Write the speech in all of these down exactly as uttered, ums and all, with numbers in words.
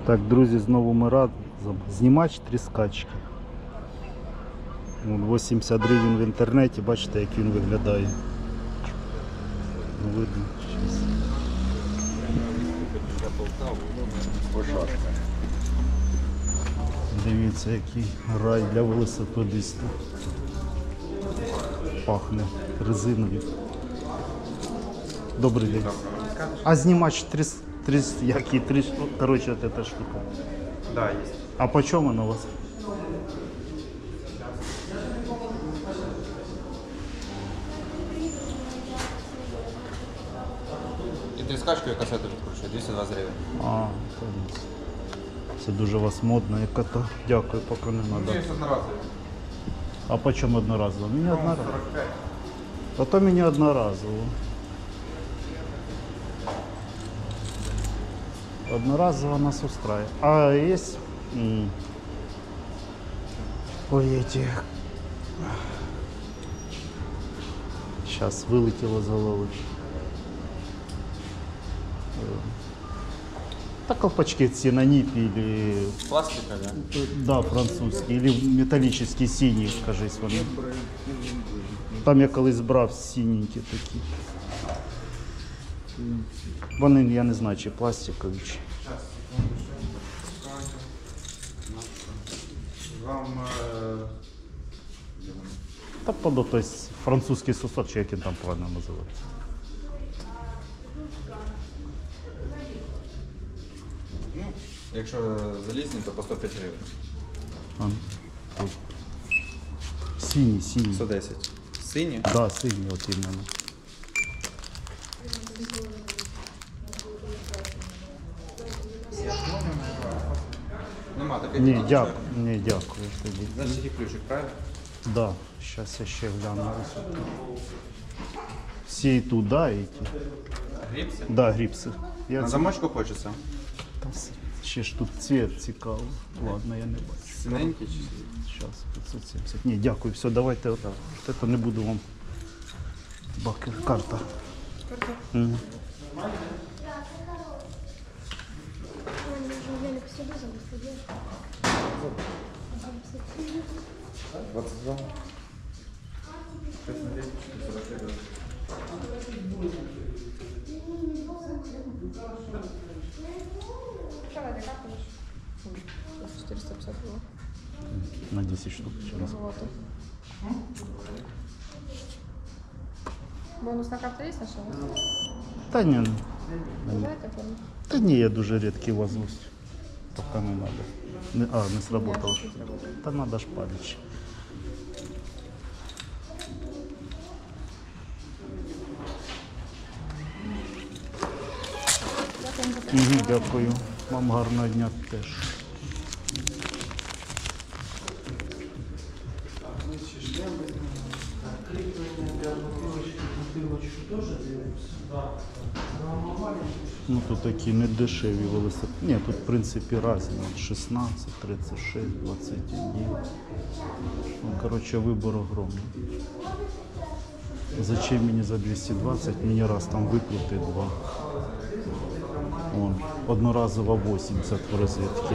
Так, друзі, знову ми разом. Знімач тріскачки. вісімдесят гривень в інтернеті, бачите, як він виглядає. Ну, видно. Дивіться, який рай для велосипедиста. Пахне резиною. Добрий день. А знімач тріс, тріс, який тріс, короче, вот эта штука. Да, есть. А по чому вона у вас? І тріскачку я касету відкручую, двісті двадцять гривень. А, понятно. Це дуже у вас модно, яка то. Дякую, поки не Ну, треба. є одноразові. А по чому одноразово? Мені одноразово. сорок п'ять. А то мені одноразово. Одноразово нас устраивает. А есть... м, Ой, эти... Сейчас вылетело з голови. Э, Да, колпачки синонит или... Пластика, да? Да, французький, или металлический синій, кажись вони. Там я колись брав синенькі такі. Вони, я не знаю, чи пластикові, чи... Вам... е, Та подо, то есть французький сусок, чи як він там правильно називається. Ну, якщо залізні, то по сто п'ять гривень. А, тут. Синій, синій. сто десять. Сині? Да, синій от іменно. Нема таких. Ні, дякую, ні, дякую тоді. Значить, і ключик, правильно? Да, зараз я ще гляну. Всі і тут, да, і ті. Гріпси? Да, гріпси. Я На ці- замочку хочеться. Та с- ще ж тут цвет цікавий. Ладно, я не бачу. Синенький чи? Зараз п'ятсот сімдесят. Ні, дякую, все, давайте отак. От це не буду вам. Баки, карта. Карта? Угу. двадцять два. четыреста пятьдесят было. На десять штук. Через. Золото. Бонусная карта есть наша? Та ні, Знаете, помню? та ні, я дуже рідкий возвусь. Поки не треба. Не, а, не сработало. чуть-чуть работает. Та треба ж паліч. Угу, дякую. Вам гарного дня теж. Ну тут такі не дешеві велосипеди. Ні, тут в принципі різні. шістнадцять, тридцять шість, двадцять один. Ну, коротше, вибор огромний. Зачем мені за двісті двадцять? Мені раз там викрути два. Вон, одноразово вісімдесят в розетці.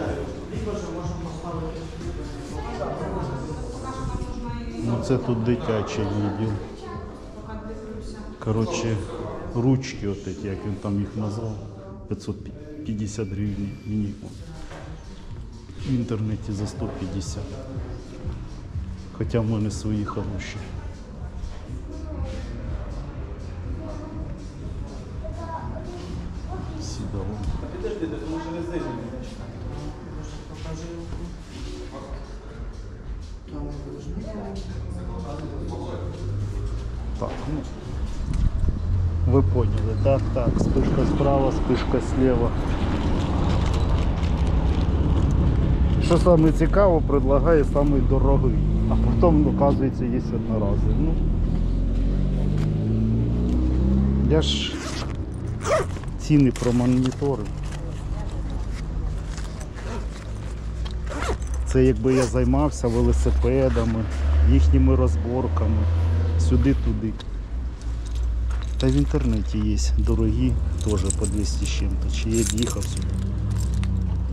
Ну це тут дитячий відділ. Коротше, ручки, от эти, як він там їх назвав, п'ятсот п'ятдесят гривень мені в інтернеті за сто п'ятдесят. Хоча в мене свої хороші. Сідало. Так, ну, ви поняли, так, так, спишка справа, спишка слева. Що саме цікаво, предлагає самий дорогий, а потім, оказується, є одноразовий. Ну, я ж ціни промоніторив. Це якби я займався велосипедами, їхніми розборками, сюди-туди. Та в інтернеті є дорогі, теж по двісті з чим-то. Чи я їхав сюди.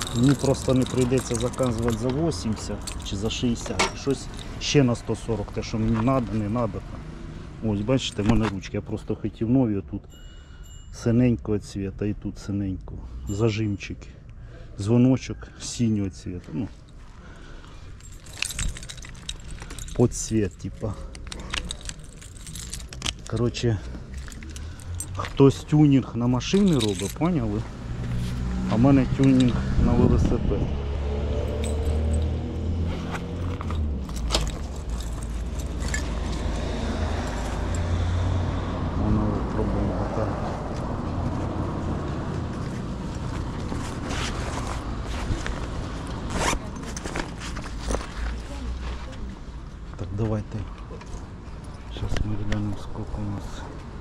Мені просто не прийдеться заказувати за вісімдесят чи за шістдесят. Щось ще на сто сорок, те, що мені треба, не треба. Ось, бачите, в мене ручки. Я просто хотів нові, тут синенького цвіта і тут синенького. Зажимчики. Дзвоночок синього цвіта. Ну, под цвет, типа. Короче, хтось тюнінг на машини робить, поняли? А в мене тюнінг на велосипед. Воно пробуємо так. Так, давайте. Сейчас мы глянем, сколько у нас.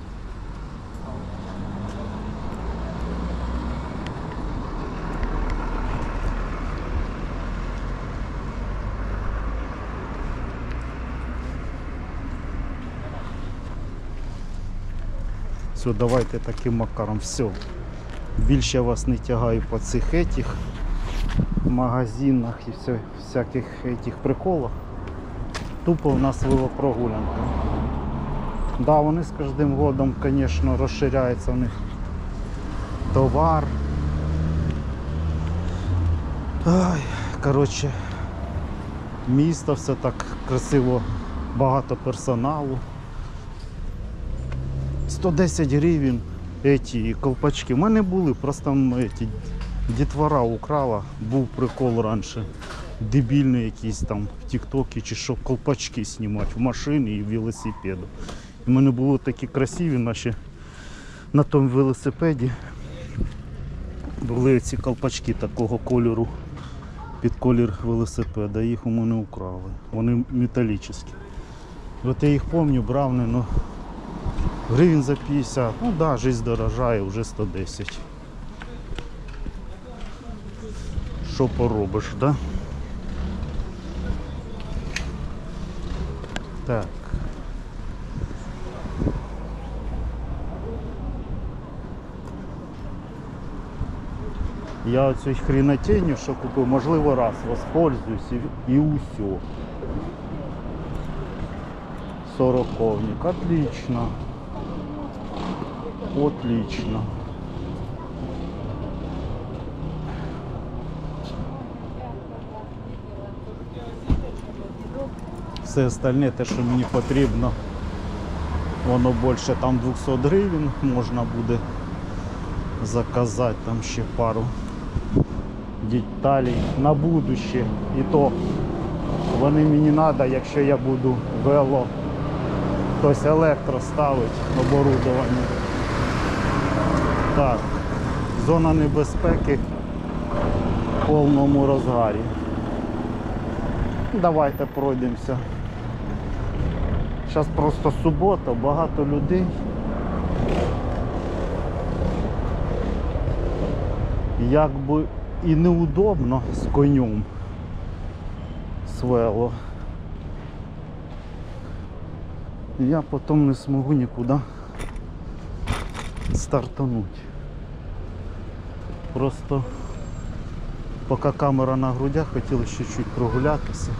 Все, давайте таким макаром. Все. Більше я вас не тягаю по цих етих магазинах і все, всяких этих приколах. Тупо у нас велопрогулянка. Да, вони з кожним годом, звісно, розширяється у них товар. Ай, коротше, місто, все так красиво, багато персоналу. сто десять гривень эти колпачки. У мене були, просто эти, дітвора украла, був прикол раніше. Дебільний якийсь там в тіктокі чи що, колпачки знімати в машині і в велосипеду. У мене були такі красиві наші на тому велосипеді. Були ці колпачки такого кольору під колір велосипеда, їх у мене украли. Вони металічні. От я їх пам'ятаю, брав, ну, гривень за п'ятдесят. Ну да, життя дорожає, вже сто десять. Що поробиш, да? Так. Я оцю хренотенью, що купив, можливо, раз воспользуюсь і, і усьо. Сороковник. Отлично. Отлично. Все остальне, те, що мені потрібно, воно більше там двісті гривень, можна буде заказати там ще пару деталей на будущее. І то вони мені треба, якщо я буду вело, тобто електро ставити, оборудовання. Так, зона небезпеки в повному розгарі. Давайте пройдемося. Зараз просто субота, багато людей. Якби і неудобно з конем з вело. Я потім не зможу нікуди стартануть. Просто поки камера на грудях, хотіли ще чуть прогулятися.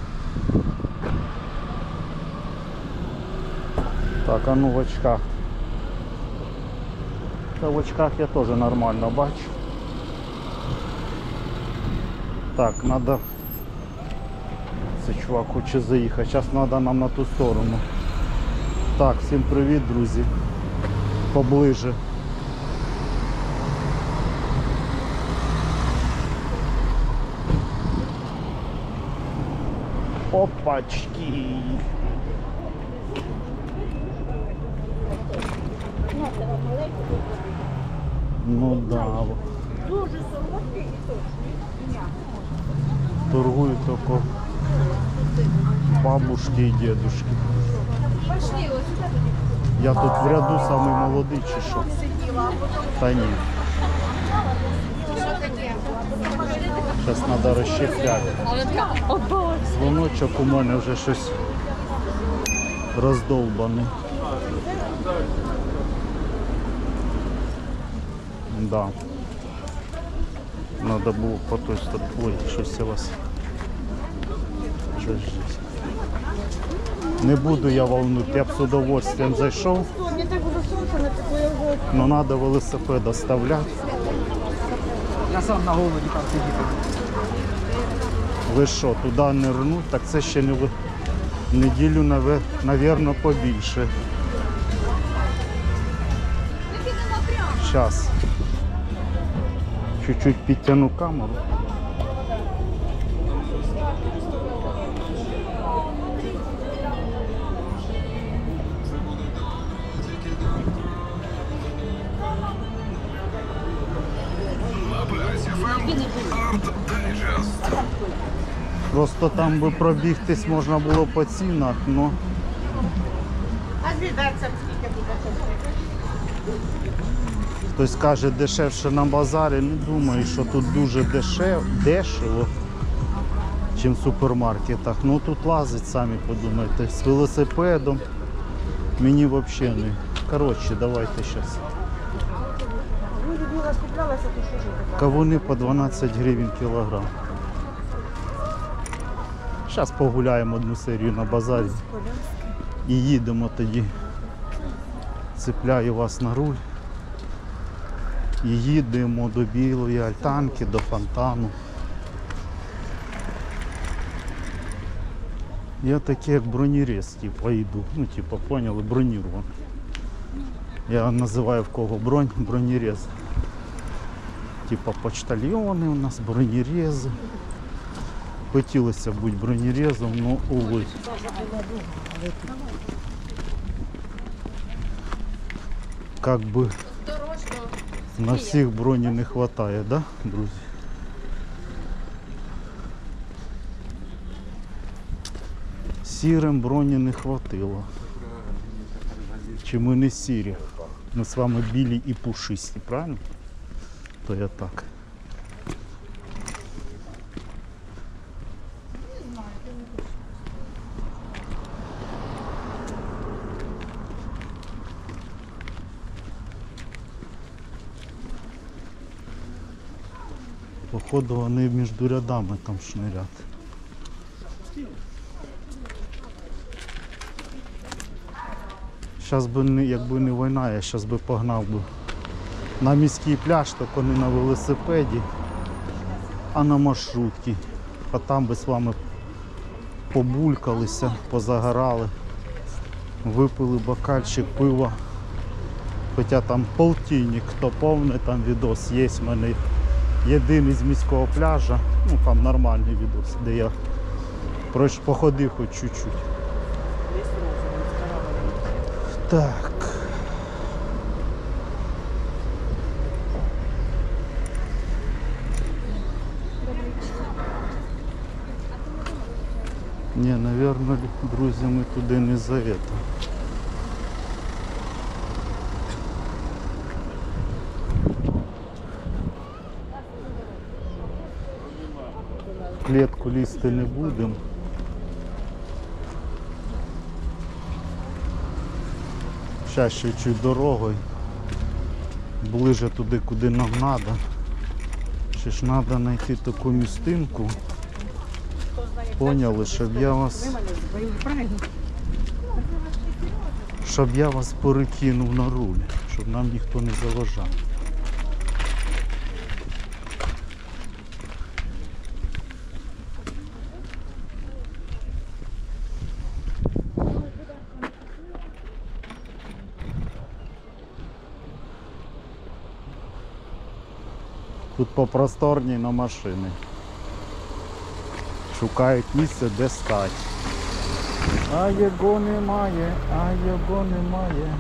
Так, а ну в очках. Та в очках я теж нормально бачу. Так, треба... Це чувак хоче заїхати. Зараз треба нам на ту сторону. Так, всім привіт, друзі. Поближе. Опачки. Ну да. Дуже солодкий і точний. Торгують тільки бабушки і дедушки. Пошли, ось сюди тоді. Я тут в ряду самий молодий чи що? Та ні. Зараз треба розщепляти. Дзвоночок у мене вже щось роздовбаний. Да. Надо було по той стороні. Ой, щось я вас. Жесть, жесть. Не буду я волнуть, я б з удовольствием зайшов, Мне так было солнце напекло, я уже... але треба велосипед оставляти. Я сам на голоді там сидіти. Ви що, туди не рнуть? Так це ще не ви. Неділю, наве- навірно, побільше. Зараз. Чуть-чуть підтягну камеру. Просто там би пробігтись можна було по цінах, але А звідаться скільки буде коштувати? хтось каже дешевше на базарі. Не думаю, що тут дуже дешев, дешево, ніж в супермаркетах. Ну тут лазить, самі подумайте, з велосипедом мені взагалі не. Коротше, давайте зараз. Ну, Людмила скуплялася, то що ж таке? Кавуни по дванадцять гривень кілограм. Зараз погуляємо одну серію на базарі і їдемо тоді. Цепляю вас на руль і їдемо до білої альтанки, до фонтану. Я такий як бронерез, типу, йду. Ну, типу, поняли, бронірований. Я називаю в кого бронь, бронерез. Типа почтальйони у нас, бронерези. Хотілося бути бронерезом, але увы. Как би на всіх броні не вистачає, да, друзі? Сірим броні не хватило. Чи ми не сірі? Ми з вами білі і пушисті, правильно? То я так. Походу вони між рядами там шнирять. Зараз би не, якби не війна, я зараз би погнав би на міський пляж, тільки не на велосипеді, а на маршрутці. А там би з вами побулькалися, позагорали, випили бокальчик пива. Хоча там полтинник, хто повний, там відос є в мене. Єдиний з міського пляжа, ну там нормальний відос, де я пройш походив хоч чуть-чуть. Так. Не, наверное, друзі, ми туди не за это. Клітку лізти не будемо. Зараз ще чуть дорогою. Ближе туди, куди нам треба. Ще ж треба знайти таку містинку. Поняли, щоб я вас... Щоб я вас перекинув на руль, щоб нам ніхто не заважав. Тут попросторні на машини. Шукають місце, де стати. А його немає, а його немає.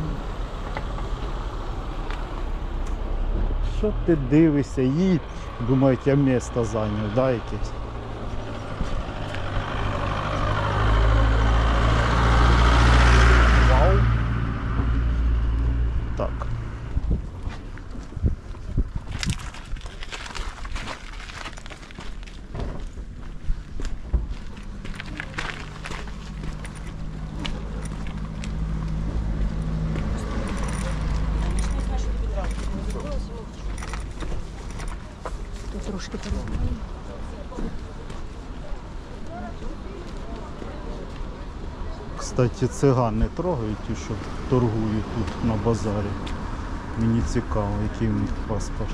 Що ти дивишся? Їдь. Думають, я місто зайняв, да, якесь? Вау. Так. трошки перебуваю. Кстати, циган не трогають ті, що торгують тут на базарі. Мені цікаво, який в них паспорт.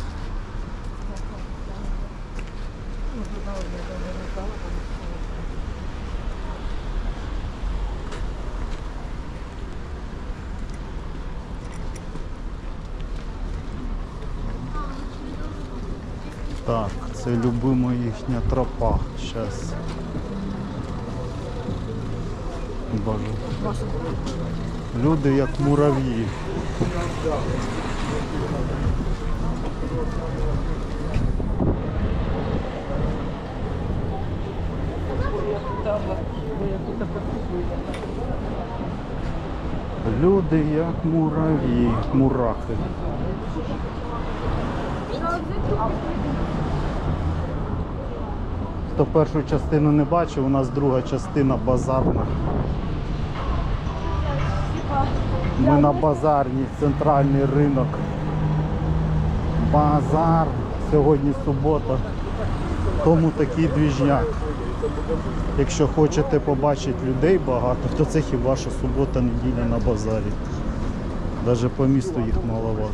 Так, це любима їхня тропа. Щас. Боже. Люди як мурав'ї. Люди як мурав'ї, мурахи. Хто першу частину не бачив, у нас друга частина базарна. Ми на базарні, центральний ринок. Базар. Сьогодні субота. Тому такий двіжняк. Якщо хочете побачити людей багато, то це хіба що субота, неділя на базарі. Навіть по місту їх маловато.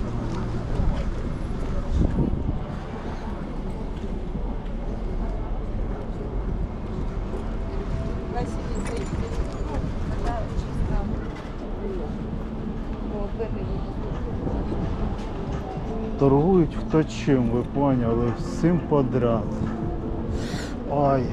Торгують хто чим, ви поняли, всім подряд. Ой.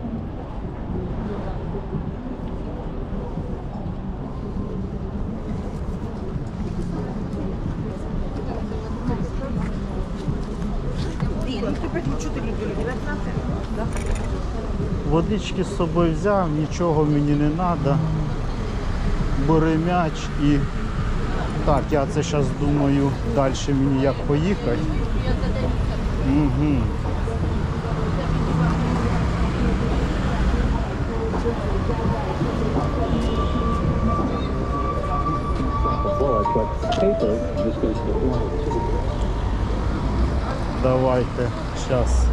Водички з собою взяв, нічого мені не треба. Бери м'яч і... Так, я це зараз думаю, далі мені як поїхати. Угу. Давайте, зараз.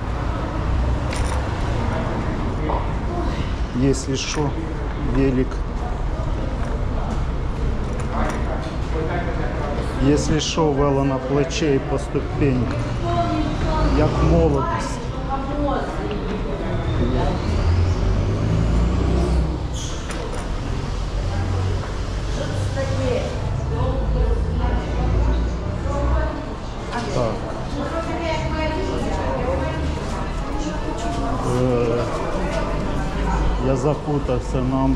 Если что, велик. Если що, вело на плече і по ступеньках, як молодість. Так. Е, я запутався, нам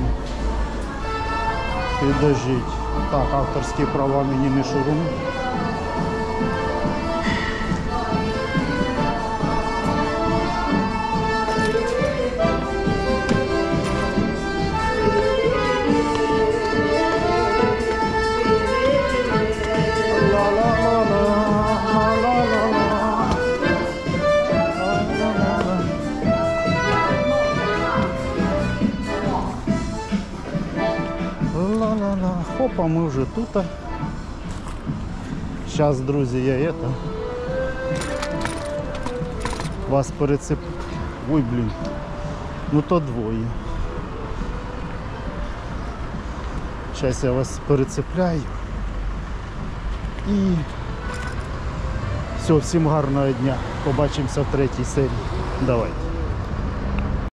підожіть. Так, авторські права мені не шурум. Опа, ми вже тут. Зараз, друзі, я это вас перецеп... Ой, блін. Ну то двоє. Зараз я вас перецепляю. І все, всім гарного дня. Побачимося в третій серії. Давайте.